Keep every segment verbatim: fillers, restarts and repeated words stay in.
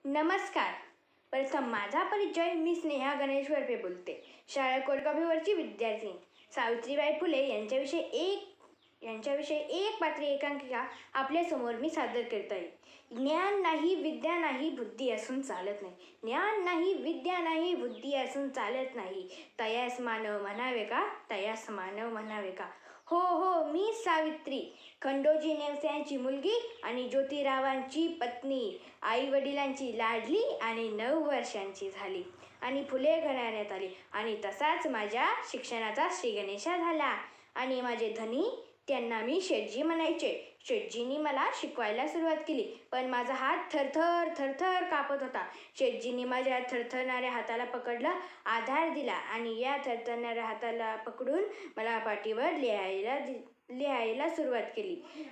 नमस्कार. प्रथम माझा परिचय. मी स्नेहा गणेश वरपे बोलते. शाळा कोलकाभीवरची विद्यार्थी. सावित्रीबाई फुले यांच्याविषयी एक यांच्याविषयी एक पात्री एकांकिका आपल्यासमोर मी सादर करत आहे. ज्ञान नाही, विद्या नाही, बुद्धी असून चालत नाही. ज्ञान नाही, विद्या नाही, बुद्धी असून चालत नाही. तयास मानव म्हणावे का? तयास मानव म्हणावे का? हो हो, मी सावित्री, खंडोजी नेवस्यांची मुलगी आणि ज्योतिरावांची पत्नी, आई वडिलांची लाडली आणि नऊ वर्षांची झाली आणि फुले घराण्यात आली. आणि तसाच माझ्या शिक्षणाचा श्रीगणेशा झाला. आणि माझे धनी, त्यांना मी शेटजी म्हणायचे. शेटजींनी मला शिकवायला सुरुवात केली, पण माझा हात थरथर थरथर कापत होता. शेटजींनी माझ्या थरथरणाऱ्या हाताला पकडला, आधार दिला आणि या थरथरणाऱ्या हाताला पकडून मला पाटीवर लिहायला लिहायला सुरुवात केली.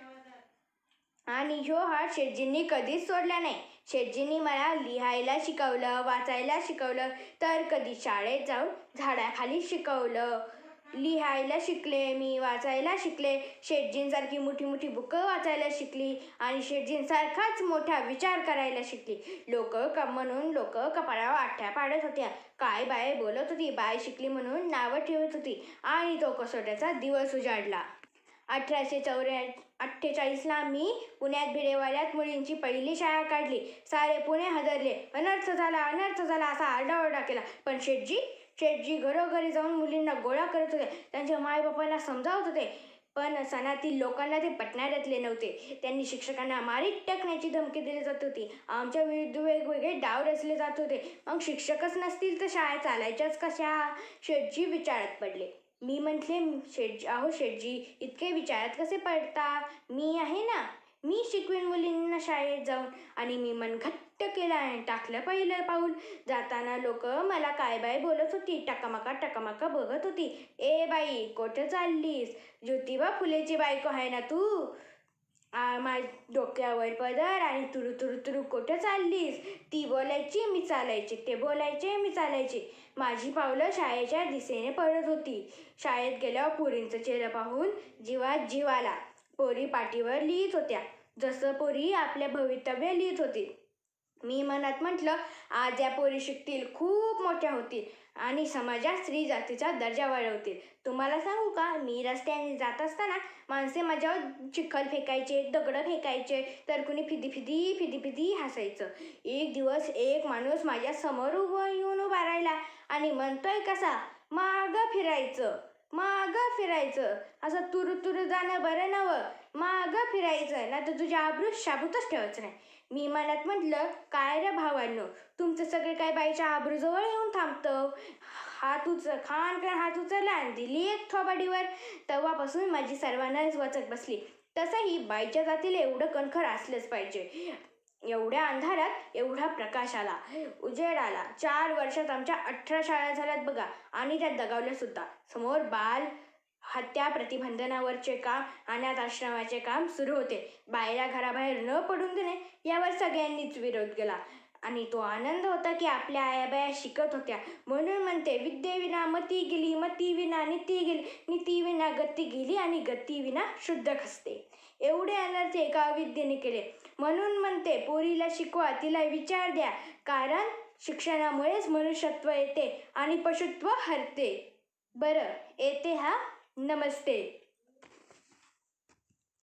आणि ह्यो हात शेटजींनी कधीच सोडला नाही. शेटजींनी मला लिहायला शिकवलं, वाचायला शिकवलं, तर कधी शाळेत जाऊन झाडाखाली शिकवलं. लिहायला शिकले, मी वाचायला शिकले. शेटजींसारखी मोठी मोठी बुकं वाचायला शिकली आणि शेटजींसारखाच मोठा विचार करायला शिकली. लोक क म्हणून लोक कपाळावर आठ्या पाडत होत्या. काय बाय बोलत होती, बाय शिकली म्हणून नावं ठेवत होती. आणि तो कसोट्याचा दिवस उजाडला. अठराशे चौऱ्या अठ्ठेचाळीसला मी पुण्यात भिडेवाड्यात मुलींची पहिली शाळा काढली. सारे पुणे हादरले. अनर्थ झाला, अनर्थ झाला असा आरडाओरडा केला. पण शेटजी शेटजी घरोघरी जाऊन मुलींना गोळा करत होते. त्यांच्या मायबापांना समजावत होते. पण सणातील लोकांना ते पटणाऱ्यातले नव्हते. त्यांनी शिक्षकांना मारीत टाकण्याची धमकी दिली जात होती. आमच्या विरुद्ध वेगवेगळे डाव रचले जात होते. मग शिक्षकच नसतील तर शाळा चालायच्याच कशा? शेटजी विचारात पडले. मी म्हटले, शेटजी अहो शेटजी, इतके विचारात कसे पडता? मी आहे ना, मी शिकवीन मुलींना शाळेत जाऊन. आणि मी मन घट्ट केलं आणि टाकलं पहिलं पाऊल. जाताना लोक मला काय बाय बोलत होती, टकामका टकामका बघत होती. ए बाई, कुठं चाललीस? ज्योतिबा फुलेची बायको आहे ना तू? आ मा डोक्यावर पदर आणि तुरु तुरु तुरु कुठं चाललीस? ती बोलायची, मी चालायचे. ते बोलायचे, मी चालायचे. माझी पावलं शाळेच्या दिशेने पडत होती. शाळेत गेल्यावर पोरींचं चेहरा पाहून जीवात जीव आला. पोरी पाटीवर लिहित होत्या, जसं पोरी आपल्या भवितव्य लिहित होती. मी मनात म्हटलं, आज या पोरी शिकतील, खूप मोठ्या होतील आणि समाजात स्त्री जातीचा दर्जा वाढवतील. तुम्हाला सांगू का, मी रस्त्याने जात असताना माणसे माझ्यावर चिखल फेकायचे, दगडं फेकायचे, तर कुणी फिदी फिदी फिदी फिदी हसायचं. एक दिवस एक माणूस माझ्या समोर उभं येऊन उभा राहिला आणि म्हणतोय कसा, मागं फिरायचं, मागं फिरायचं, असं तुरु तुरु जाणं बरं नवं, मागं फिरायचं, ना तर तुझ्या आबरूत शाबूतच ठेवायचं नाही. मी मनात म्हटलं, काय रे भावांनो, तुमचं सगळे काय बाईच्या आबरूजवळ येऊन थांबतं? हात उच खान खान हात उचलला आणि दिली एक थोबाडीवर. तेव्हापासून माझी सर्वांनाच वचक बसली. तसंही बाईच्या जातीला एवढं कणखर असलंच पाहिजे. एवढ्या अंधारात एवढा प्रकाश आला, उजेड आला. चार वर्षात आमच्या अठरा शाळा झाल्यात बघा, आणि त्यात दगावल्या सुद्धा. समोर बाल हत्या प्रतिबंधनावरचे काम, अनाथ आश्रमाचे काम सुरू होते. बायला घराबाहेर न पडून देणे यावर सगळ्यांनीच विरोध केला. आणि तो आनंद होता की आपल्या आयाबाया शिकत होत्या. म्हणून म्हणते, विद्येविना मती गेली, मती विना नीती गेली, नीती विना गती गेली आणि गती विना शुद्ध खसते. एवढे अनर्थ एका विद्येने केले. म्हणून म्हणते, पोरीला शिकवा, तिला विचार द्या, कारण शिक्षणामुळेच मनुष्यत्व येते आणि पशुत्व हरते. बरं, येते हा. नमस्ते.